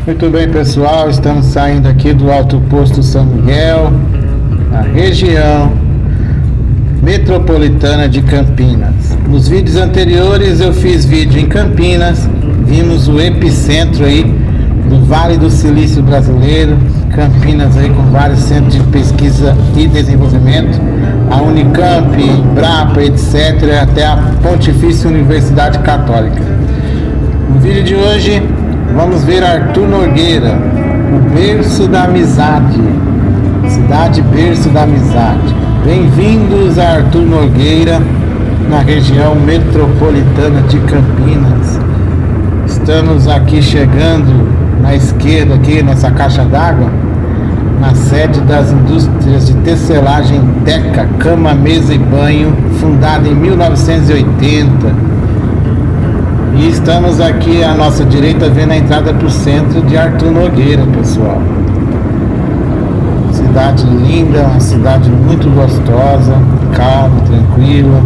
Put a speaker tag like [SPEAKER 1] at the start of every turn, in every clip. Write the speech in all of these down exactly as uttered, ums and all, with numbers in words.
[SPEAKER 1] Muito bem, pessoal, estamos saindo aqui do Alto Posto São Miguel, na região metropolitana de Campinas. Nos vídeos anteriores eu fiz vídeo em Campinas, vimos o epicentro aí do Vale do Silício brasileiro, Campinas aí com vários centros de pesquisa e desenvolvimento, a Unicamp, Embrapa, etcétera, até a Pontifícia Universidade Católica. No vídeo de hoje vamos ver Arthur Nogueira, o berço da amizade, cidade berço da amizade. Bem-vindos a Arthur Nogueira, na região metropolitana de Campinas. Estamos aqui chegando na esquerda, aqui nessa caixa d'água, na sede das indústrias de tecelagem Teca, Cama, Mesa e Banho, fundada em mil novecentos e oitenta. E estamos aqui à nossa direita vendo a entrada para o centro de Arthur Nogueira, pessoal. Cidade linda, uma cidade muito gostosa, calma, tranquila.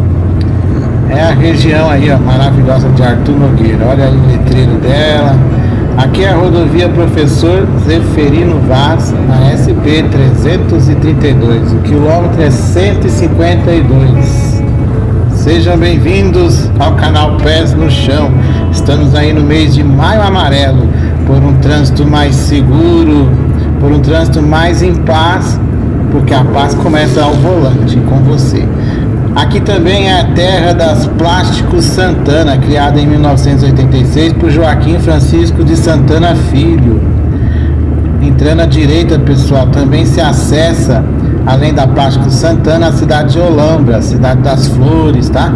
[SPEAKER 1] É a região aí, ó, maravilhosa de Arthur Nogueira. Olha aí o letreiro dela. Aqui é a rodovia Professor Zeferino Vaz, na S P trezentos e trinta e dois. O quilômetro é cento e cinquenta e dois. Sejam bem-vindos ao canal Pés no Chão. Estamos aí no mês de Maio Amarelo, por um trânsito mais seguro, por um trânsito mais em paz, porque a paz começa ao volante, com você. Aqui também é a terra das Plásticos Santana, criada em mil novecentos e oitenta e seis por Joaquim Francisco de Santana Filho. Entrando à direita, pessoal, também se acessa, além da Plásticos Santana, a cidade de Olambra, a cidade das flores, tá?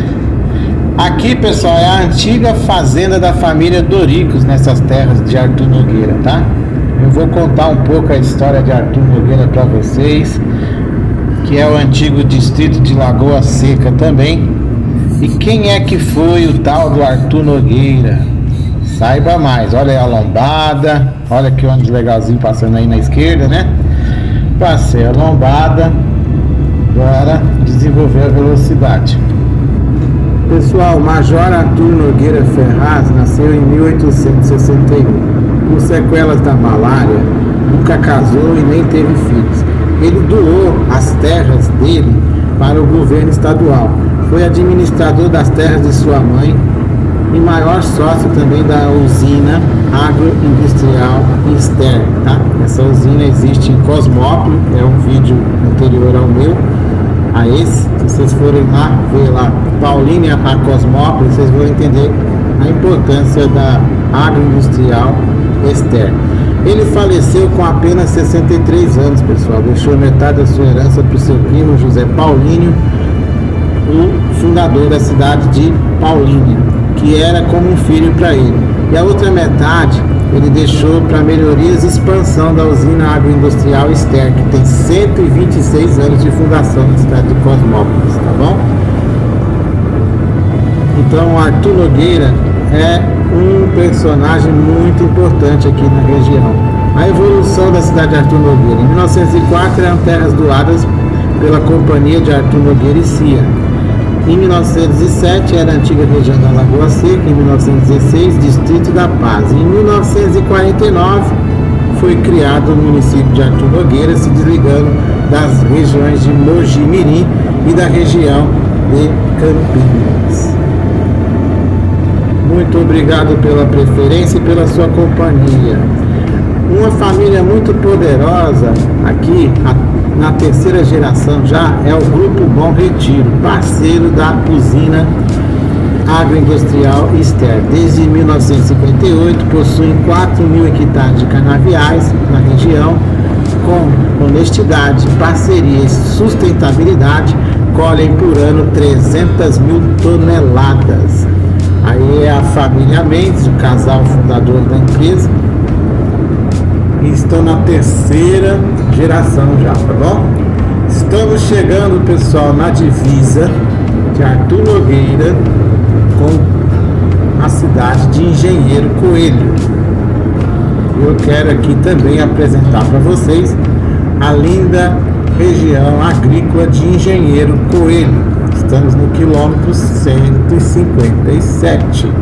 [SPEAKER 1] Aqui, pessoal, é a antiga fazenda da família Doricos, nessas terras de Arthur Nogueira, tá? Eu vou contar um pouco a história de Arthur Nogueira para vocês, que é o antigo distrito de Lagoa Seca também. E quem é que foi o tal do Arthur Nogueira? Saiba mais. Olha aí a lombada, olha que ônibus legalzinho passando aí na esquerda, né? Passei a lombada, agora desenvolver a velocidade. Pessoal, Major Arthur Nogueira Ferraz nasceu em mil oitocentos e sessenta e um. Com sequelas da malária, nunca casou e nem teve filhos. Ele doou as terras dele para o governo estadual. Foi administrador das terras de sua mãe e maior sócio também da usina agroindustrial Ester, tá? Essa usina existe em Cosmópolis, é um vídeo anterior ao meu, a esse. Se vocês forem lá, ver lá, Paulínia a Cosmópolis, vocês vão entender a importância da agroindustrial Ester. Ele faleceu com apenas sessenta e três anos, pessoal. Deixou metade da sua herança para o seu primo José Paulínio, o fundador da cidade de Paulínia, que era como um filho para ele. E a outra metade ele deixou para melhorias e expansão da usina agroindustrial Ester, que tem cento e vinte e seis anos de fundação na cidade de Cosmópolis, tá bom? Então, Arthur Nogueira é um personagem muito importante aqui na região. A evolução da cidade de Arthur Nogueira. Em mil novecentos e quatro eram terras doadas pela Companhia de Arthur Nogueira e Cia. Em mil novecentos e sete era a antiga região da Lagoa Seca. Em mil novecentos e dezesseis, Distrito da Paz. Em mil novecentos e quarenta e nove foi criado o município de Arthur Nogueira, se desligando das regiões de Mogi Mirim e da região de Campinas. Muito obrigado pela preferência e pela sua companhia. Uma família muito poderosa aqui, a, na terceira geração já, é o Grupo Bom Retiro, parceiro da usina agroindustrial Ester. Desde mil novecentos e cinquenta e oito possuem quatro mil hectares de canaviais na região. Com honestidade, parceria e sustentabilidade, colhem por ano trezentas mil toneladas. Aí é a família Mendes, o casal fundador da empresa, e estão na terceira geração já, tá bom? Estamos chegando, pessoal, na divisa de Arthur Nogueira com a cidade de Engenheiro Coelho. Eu quero aqui também apresentar para vocês a linda região agrícola de Engenheiro Coelho. Estamos no quilômetro cento e cinquenta e sete.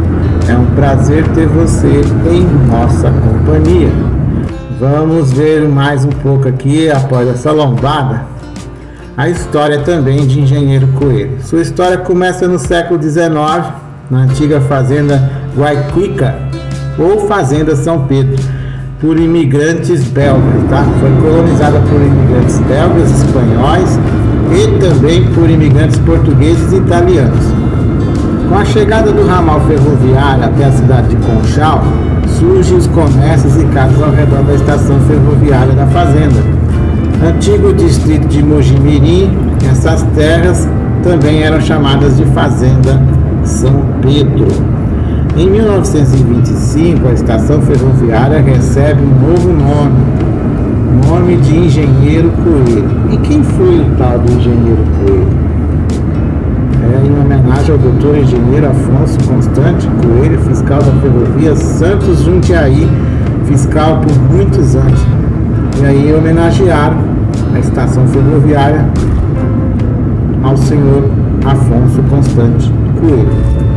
[SPEAKER 1] É um prazer ter você em nossa companhia. Vamos ver mais um pouco aqui, após essa lombada, a história também de Engenheiro Coelho. Sua história começa no século dezenove, na antiga fazenda Guaiquica, ou Fazenda São Pedro, por imigrantes belgas, tá? Foi colonizada por imigrantes belgas, espanhóis e também por imigrantes portugueses e italianos. Com a chegada do ramal ferroviário até a cidade de Conchal, surgem os comércios e casas ao redor da estação ferroviária da fazenda. Antigo distrito de Mojimirim, essas terras também eram chamadas de Fazenda São Pedro. Em mil novecentos e vinte e cinco, a estação ferroviária recebe um novo nome, nome de Engenheiro Coelho. E quem foi o tal do Engenheiro Coelho? É em homenagem ao doutor Engenheiro Afonso Constante Coelho, fiscal da ferrovia Santos Jundiaí, fiscal por muitos anos. E aí homenagearam a estação ferroviária ao senhor Afonso Constante Coelho.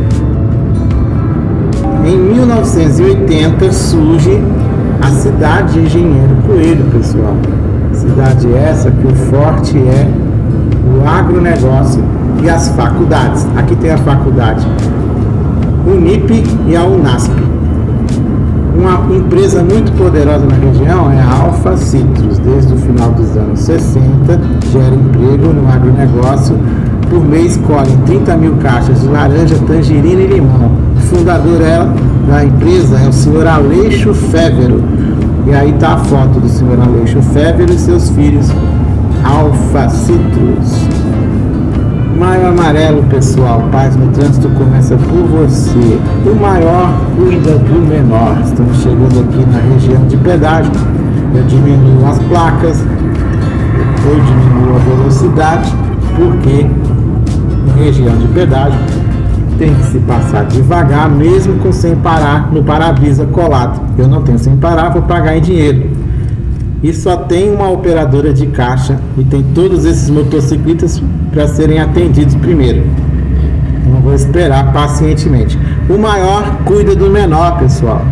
[SPEAKER 1] Em mil novecentos e oitenta surge a cidade de Engenheiro Coelho, pessoal. Cidade essa que o forte é o agronegócio e as faculdades. Aqui tem a faculdade Unip e a Unasp. Uma empresa muito poderosa na região é a Alfa Citrus. Desde o final dos anos sessenta, gera emprego no agronegócio. Por mês colhem trinta mil caixas de laranja, tangerina e limão. O fundador é, da empresa é o senhor Aleixo Févero. E aí está a foto do senhor Aleixo Févero e seus filhos Alfa Citrus. Maio Amarelo, pessoal, paz no trânsito começa por você. O maior cuida do menor. Estamos chegando aqui na região de pedágio. Eu diminuo as placas, eu diminuo a velocidade, porque em região de pedágio tem que se passar devagar, mesmo com sem parar no para-brisa colado. Eu não tenho sem parar, vou pagar em dinheiro. E só tem uma operadora de caixa e tem todos esses motociclistas para serem atendidos primeiro. Então vou esperar pacientemente. O maior cuida do menor, pessoal.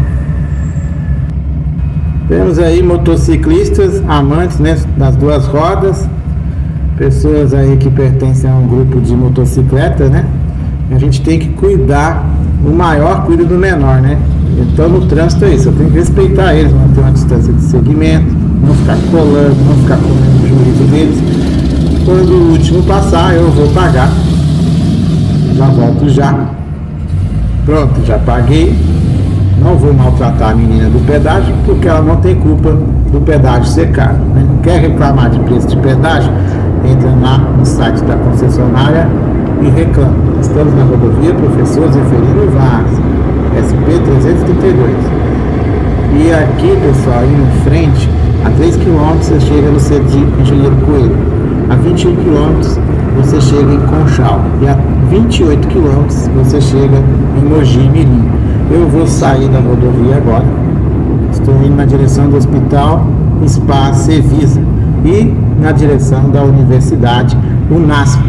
[SPEAKER 1] Temos aí motociclistas, amantes, né, das duas rodas, pessoas aí que pertencem a um grupo de motocicleta, né? A gente tem que cuidar, o maior cuida do menor, né? Então no trânsito é isso, eu tenho que respeitar eles, manter uma distância de segmento, não ficar colando, não ficar comendo o juízo deles. Quando o último passar, eu vou pagar. Já volto já. Pronto, já paguei. Não vou maltratar a menina do pedágio, porque ela não tem culpa do pedágio ser caro, né? Quer reclamar de preço de pedágio? Entra lá no site da concessionária e reclama. Estamos na rodovia Professor Zeferino Vaz, S P trezentos e trinta e dois. E aqui, pessoal, aí em frente, a três quilômetros você chega no centro de Engenheiro Coelho. A vinte e um quilômetros você chega em Conchal. E a vinte e oito quilômetros você chega em Mojimirim. Eu vou sair da rodovia agora. Estou indo na direção do Hospital Spa Cevisa e na direção da Universidade Unasp.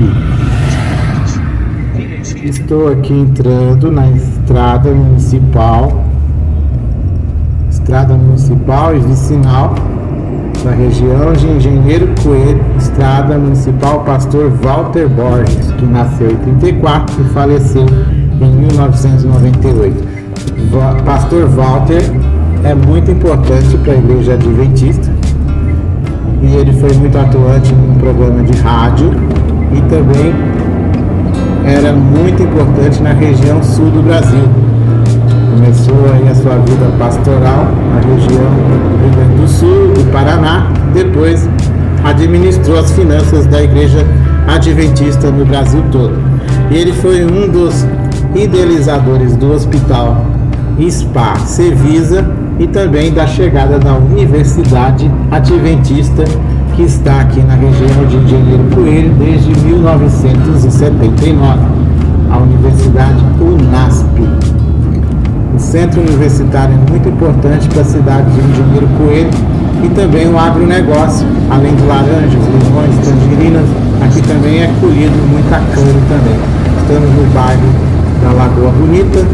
[SPEAKER 1] Estou aqui entrando na estrada municipal, estrada municipal e vicinal da região de Engenheiro Coelho, estrada municipal Pastor Walter Borges, que nasceu em trinta e quatro e faleceu em mil novecentos e noventa e oito. Pastor Walter é muito importante para a Igreja Adventista e ele foi muito atuante em um programa de rádio e também era muito importante na região sul do Brasil. Começou aí a sua vida pastoral na região do Rio Grande do Sul, do Paraná, depois administrou as finanças da Igreja Adventista no Brasil todo. E ele foi um dos idealizadores do Hospital Spa Cevisa e também da chegada da Universidade Adventista, que está aqui na região de Engenheiro Coelho desde mil novecentos e setenta e nove, a Universidade Unasp. O centro universitário é muito importante para a cidade de Engenheiro Coelho e também o agronegócio, além de laranjas, limões, tangerinas, aqui também é colhido muita cana também. Estamos no bairro da Lagoa Bonita,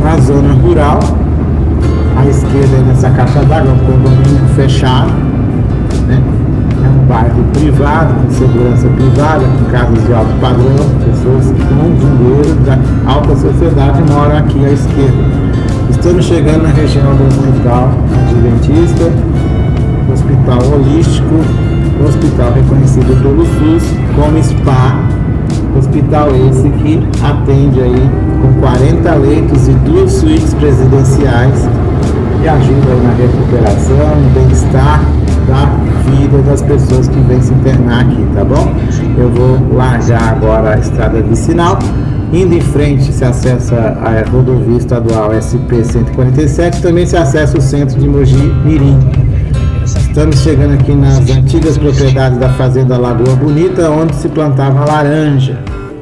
[SPEAKER 1] na zona rural. À esquerda, nessa caixa d'água, é um condomínio fechado, né? É um bairro privado, com segurança privada, com casas de alto padrão, pessoas com dinheiro da alta sociedade moram aqui à esquerda. Estamos chegando na região do Hospital Adventista, Hospital Holístico, hospital reconhecido pelo SUS como SPA, hospital esse que atende aí com quarenta leitos e duas suítes presidenciais e ajuda aí na recuperação, no bem-estar da vida das pessoas que vêm se internar aqui, tá bom? Eu vou largar agora a estrada vicinal. Indo em frente se acessa a rodovia estadual S P cento e quarenta e sete, também se acessa o centro de Mogi Mirim. Estamos chegando aqui nas antigas propriedades da fazenda Lagoa Bonita, onde se plantava laranja.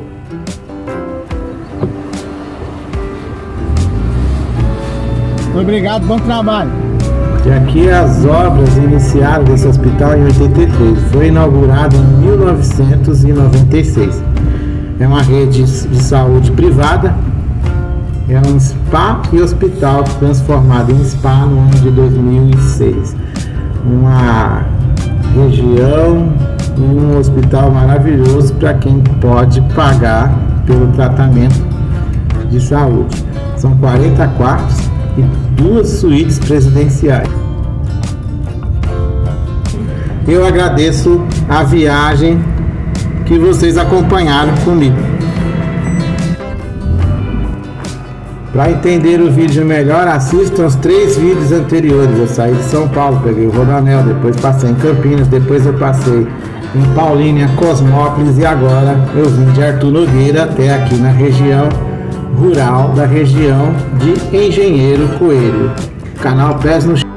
[SPEAKER 1] Obrigado, bom trabalho. E aqui as obras iniciaram desse hospital em oitenta e três, foi inaugurado em mil novecentos e noventa e seis. É uma rede de saúde privada, é um SPA e hospital transformado em SPA no ano de dois mil e seis. Uma região e um hospital maravilhoso para quem pode pagar pelo tratamento de saúde. São quarenta quartos e duas suítes presidenciais. Eu agradeço a viagem que vocês acompanharam comigo. Para entender o vídeo melhor, assistam os três vídeos anteriores. Eu saí de São Paulo, peguei o Rodoanel, depois passei em Campinas, depois eu passei em Paulínia, Cosmópolis e agora eu vim de Arthur Nogueira até aqui na região rural da região de Engenheiro Coelho. Canal Pés no Chão.